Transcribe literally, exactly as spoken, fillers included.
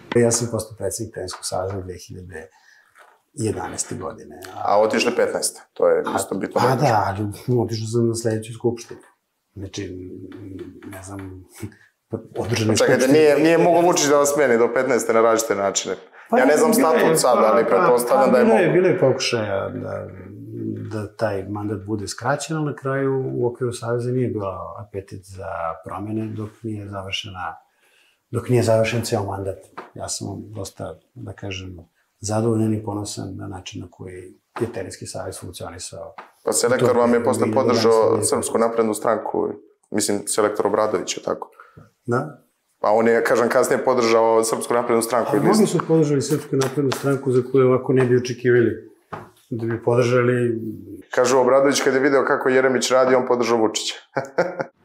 Ja sam postao predsjednik Teniskog saveza dve hiljade jedanaeste. godine. A otišli petnaeste. To je isto bitno. Pa da, ali otišao sam na sledeću skupštinu. Znači, ne znam, održane skupštine. Čekajte, nije mogo Vučić da vas smeni do petnaeste na različite načine. Ja ne znam statut sad, ali pretpostavljam da je mogo. Bilo je pokušaja da taj mandat bude skraćen, ali na kraju u okviru saveza nije bilo apetit za promene dok nije završena, dok nije završen ceo mandat. Ja sam dosta, da kažem, zadovoljan i ponosan na način na koji je Teniski savez funkcionisao. Pa selektor vam je posle podržao Srpsku naprednu stranku, mislim, selektor Obradović, je tako? Da. Pa on je, kažem, kasnije podržao Srpsku naprednu stranku. A mnogi su podržali Srpsku naprednu stranku za koju ovako ne bi očekivali da bi podržali... Kažu, Obradović kad je video kako Jeremić radi, on podržao Vučića.